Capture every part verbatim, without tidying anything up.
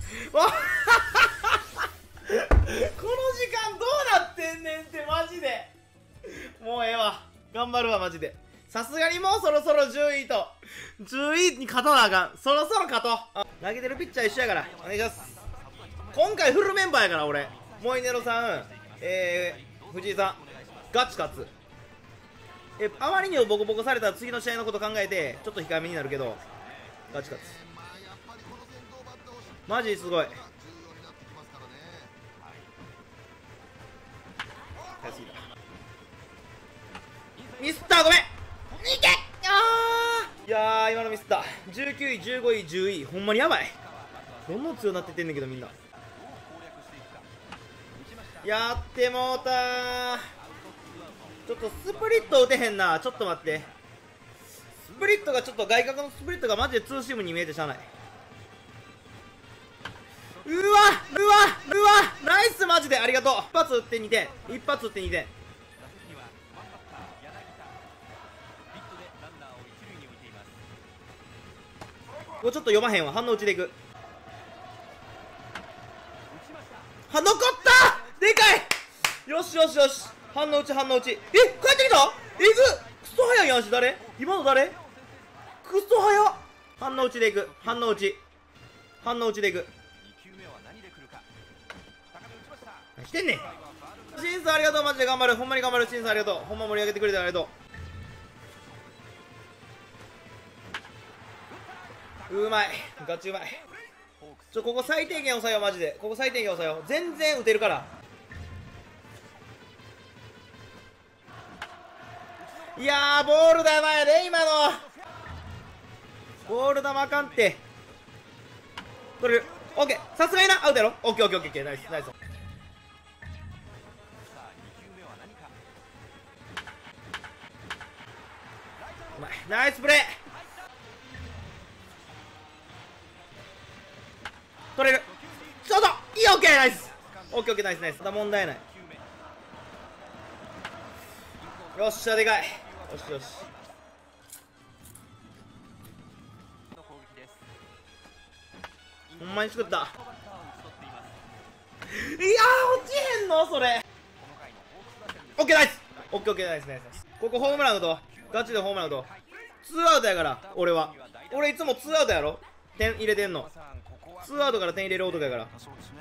この時間どうなってんねんってマジで。もうええわ、頑張るわマジで。さすがにもうそろそろじゅういとじゅういに勝たなあかん。そろそろ勝とう。投げてるピッチャー一緒やからお願いします。今回フルメンバーやから俺、モイネロさん、えー、藤井さんガチ勝つ。えあまりにもボコボコされたら次の試合のこと考えてちょっと控えめになるけどガチ勝つ。マジすごい。早すぎた。ミスったー、ごめん。いけ。あー、いやー今のミスった。じゅうきゅうい、じゅうごい、じゅうい、ほんまにやばい。どんどん強くなってってんねんけどみんな。やってもうたー。ちょっとスプリット打てへんな。ちょっと待って、スプリットがちょっと外角のスプリットがマジでツーシームに見えてしゃあない。うわうわうわナイスマジでありがとう。一発打ってにてん、一発打ってにてん。これちょっと読まへんわ。反応打ちでいく。は残った、でかい。よしよしよし、反応打ち反応打ち。え帰ってきた。えぐクソ早いやんし。誰今の誰クソ早っ。反応打ちでいく、反応打ち反応打ちでいく。何してんねん。審査ありがとうマジで頑張る。ほんまに頑張る。審査ありがとう。ほんま盛り上げてくれてありがとう。うまい、ガチうまい。ちょここ最低限抑えようマジで。ここ最低限抑えよう。全然打てるから。いやーボール球やで今の。ボール球あかんって。取れる。オッケー、さすがになアウトやろ。オッケーオッケーオッケー、ナイスナイス。うまい、ナイスプレー。取れる。ちょっといい、オッケーナイス。オッケーオッケーナイスナイス。まだ問題ない。よっしゃ、でかい。よしよし。ほんまに作った。いやー落ちへんのそれ。オッケーナイス。オッケーオッケーナイスナイス。ここホームラン打とう。ガチでホームラン打とう。ツーアウトやから俺は。俺いつもツーアウトやろ、点入れてんの。ツーアウトから点入れる男やから。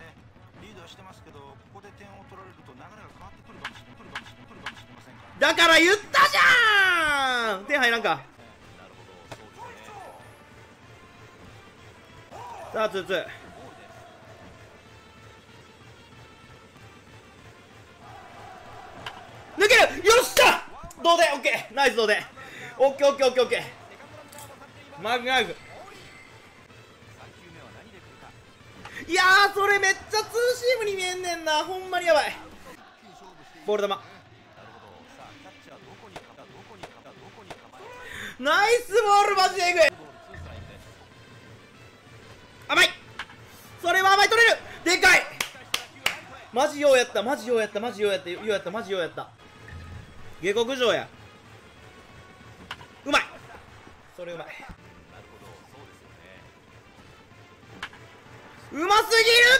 だから言ったじゃん。点入らんか。さあツーツー。抜ける。よっしゃ同点。オッケーナイス同点。オッケーオッケーオッケーオッケー。マグマグ。いやーそれめっちゃツーシームに見えんねんな。ほんまにやばい。ボール球ナイスボールマジでエグい。甘い。それは甘い。取れる。でかい。マジようやったマジようやったマジようやったようやったマジようやった。下克上や。うまい。それうまい。うますぎる。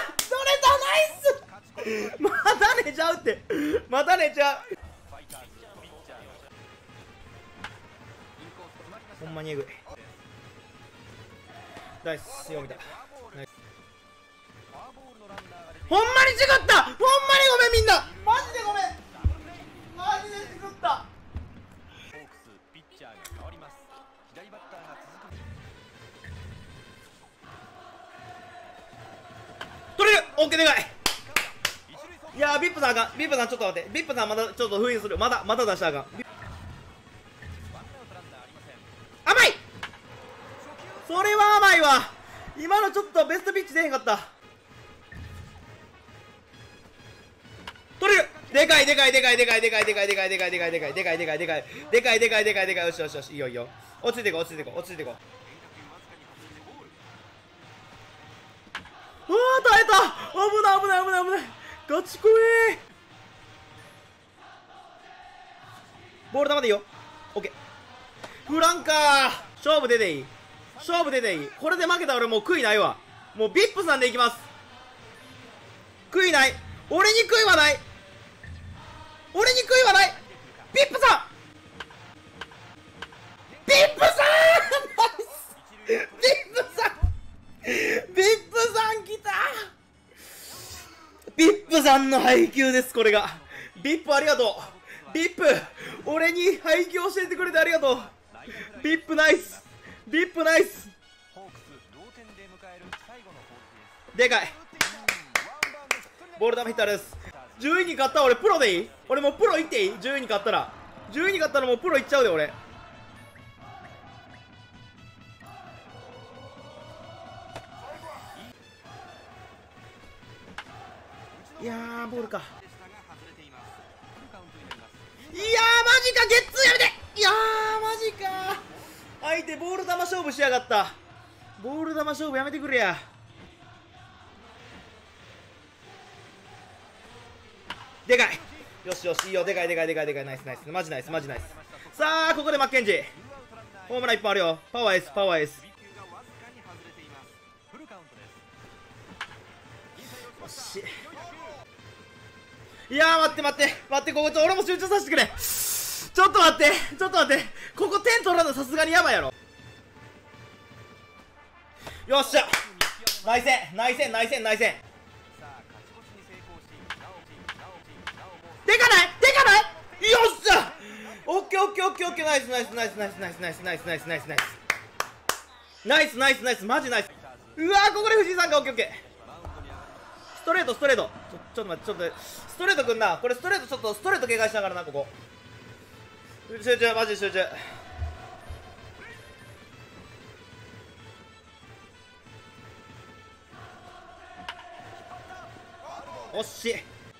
取れる。取れた。ナイス。また寝ちゃうってまた寝ちゃう。ほんまにエグい。ナイス。よう見た。ほんまに違った。ほんまにごめんみんな。マジでごめん。マジで違った。取れる。オッケーでかい。いやービップさんあかん。ビップさんちょっと待って。ビップさんまだちょっと封印する。まだまだ出したらあかん。甘い。それは甘いわ。今のちょっとベストピッチ出へんかった。取れる。でかいでかいでかいでかいでかいでかいでかいでかいでかいでかいでかいでかいでかいでかいでかいでかいでかい。よしよしよし、いいよいいよ。落ち着いていこう落ち着いていこう落ち着いていこう。ああ耐えた。危ない危ない危ない危ない。ガチ怖え。ボール球でいいよ。オッケー。フランカー勝負出ていい。勝負出ていい。これで負けたら俺もう悔いないわ。 もうビップさんでいきます。悔いない。俺に悔いはない。俺に悔いはない。ビップさんビップさんビップさんビップさん来た。ビップさんの配球です。これがビップありがとう。ビップ俺に配球教えてくれてありがとう。ビップナイス。ビップナイス。でかい。ボール球ヒッターです。じゅういに勝ったら俺プロでいい？俺もうプロいっていい？ じゅう 位に勝ったらじゅういに勝ったらもうプロいっちゃうで俺。いやーボールか。いやーマジか。ゲッツーやめて。いやーマジか。相手ボール球勝負しやがった。ボール球勝負やめてくれや。でかい。よしよしいいよ。でかいでかいでかいでかい。ナイスナイス。マジナイスマジナイス。さあここでマッケンジーホームランいっぽんあるよ。パワーエースパワーエース。よし。いやー待って待って待って。ここちょ俺も集中させてくれ。ちょっと待ってちょっと待って。ここ点取らんのさすがにやばいやろ。よっしゃ内線内線内線内線。でかないでかない。よっしゃオッケーオッケーオッケーオッケー。ナイスナイスナイスナイスナイスナイスナイスナイスナイスナイスナイスナイスナイスマジナイス。うわーここで藤井さんがオッケーオッケー。ストレートストレート。ちょちょっと待ってちょっとストレートくんな。これストレートちょっとストレート警戒しながらな。ここ集中マジ集中。惜し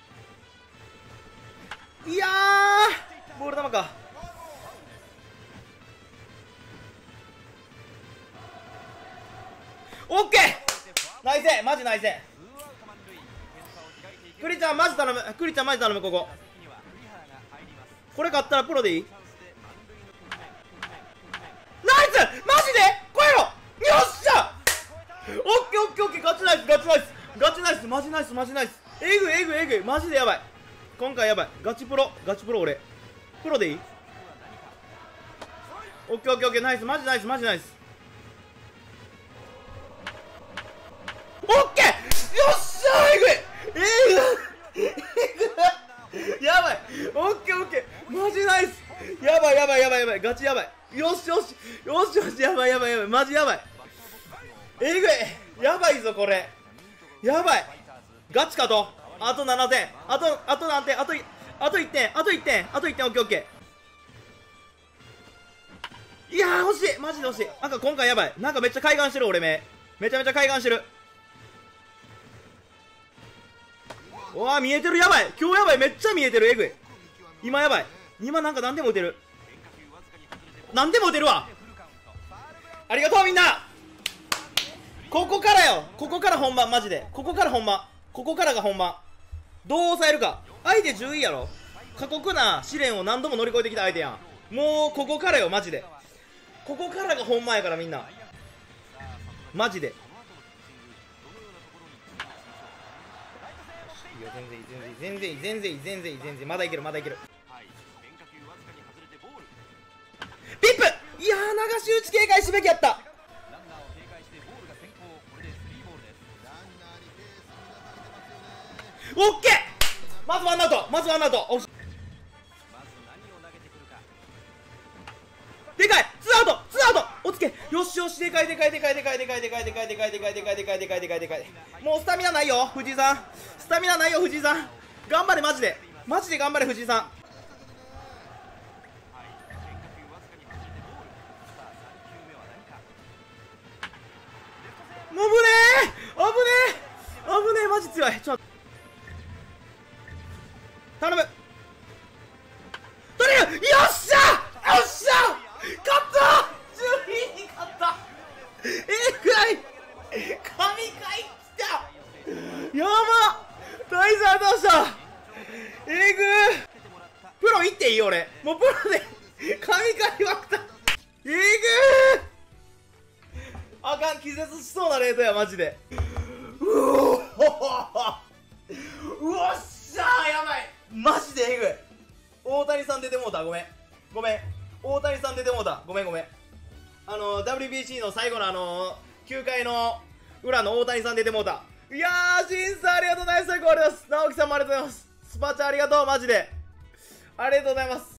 い。いやーボール球か。オッケーナイスマジナイス。クリちゃんマジ頼む。クリちゃんマジ頼む。こここれ勝ったらプロでいい。ナイスマジで超えろ。よっしゃオッケーオッケーオッケー。ガチナイスガチナイスガチナイスマジナイスマジナイス。えぐいえぐいえぐいマジでやばい。今回やばい。ガチプロガチプロ。俺プロでいい。オッケーオッケーオッケー。ナイスマジナイスマジナイス。オッケーよっしゃーえぐいえぐいえぐいやばい。オッケーオッケーマジナイス。やばいやばいやばいやばいガチやばい。よしよしよしよしやばいやばいやばいマジやばい。えぐいやばいぞこれ。やばいガチかと。あとななてん。あとあと何点。あとあといってんあといってんあといってん。オッケーオッケー。いやー惜しいマジで惜しい。なんか今回やばい。なんかめっちゃ開眼してる俺目。めちゃめちゃ開眼してる。うわー見えてる。やばい今日やばい。めっちゃ見えてる。えぐい今やばい。今なんか何でも打てる。何でも打てるわ。ありがとうみんな。ここからよ。ここから本番マジで。ここから本番。ここからが本番。どう抑えるか。相手じゅういやろ。過酷な試練を何度も乗り越えてきた相手やん。もうここからよマジで。ここからが本番やからみんなマジで。いいよ全然いい全然いい全然いい全然いい全然いい。まだいけるまだいける。ピップ。いやー流し打ち警戒すべきやった。オッケーまずワンアウトまずワンアウト。でかいツーアウトツーアウトおつけ。よしよしでかいでかいでかいでかいでかいでかいでかいでかいでかいでかいでかいでかいでかいでかい。もうスタミナないよ藤井さん。スタミナないよ藤井さん。頑張れマジでマジで頑張れ藤井さん。危ねえ危ねえ危ねえマジ強い。ちょっと頼むとにかくよっしゃよっしゃ勝ったじゅういに勝った。えぐい神回きたやば大事ありがとうございました。えぐープロ行っていい俺もうプロで神回割った。えぐーあかん、気絶しそうなレートやマジで。うおーうおっしゃー、やばい、マジでえぐい。大谷さん出てもうた、ごめんごめん、大谷さん出てもうた、ごめんごめん。あのー、ダブリュービーシー の最後のあのー、きゅうかいの裏の大谷さん出てもうた。いやー、審査ありがとうございます。最高ありがとうございます。直樹さんもありがとうございます。スパチャありがとう、マジでありがとうございます。